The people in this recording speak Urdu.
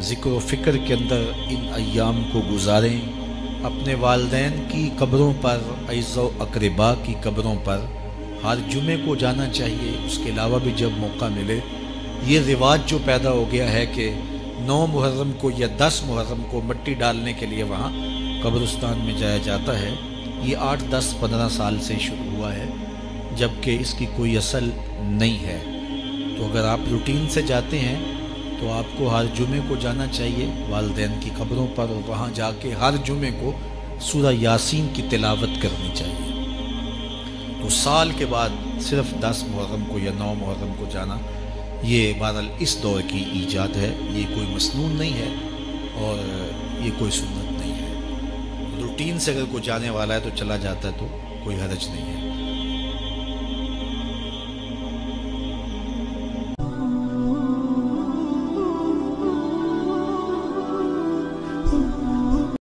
ذکر و فکر کے اندر ان ایام کو گزاریں، اپنے والدین کی قبروں پر، اعز و اقربا کی قبروں پر ہر جمعے کو جانا چاہیے۔ اس کے علاوہ بھی جب موقع ملے، یہ رواج جو پیدا ہو گیا ہے کہ 9 محرم کو یا 10 محرم کو مٹی ڈالنے کے لیے وہاں قبرستان میں جایا جاتا ہے، یہ 8 10 15 سال سے شروع ہوا ہے، جبکہ اس کی کوئی اصل نہیں ہے۔ تو اگر آپ روٹین سے جاتے ہیں تو آپ کو ہر جمعے کو جانا چاہیے والدین کی قبروں پر، اور وہاں جا کے ہر جمعے کو سورہ یاسین کی تلاوت کرنی چاہیے۔ تو سال کے بعد صرف 10 محرم کو یا 9 محرم کو جانا، یہ بہرحال اس دور کی ایجاد ہے، یہ کوئی مسنون نہیں ہے اور یہ کوئی سنت نہیں ہے۔ روٹین سے اگر کوئی جانے والا ہے تو چلا جاتا ہے، تو کوئی حرج نہیں ہے۔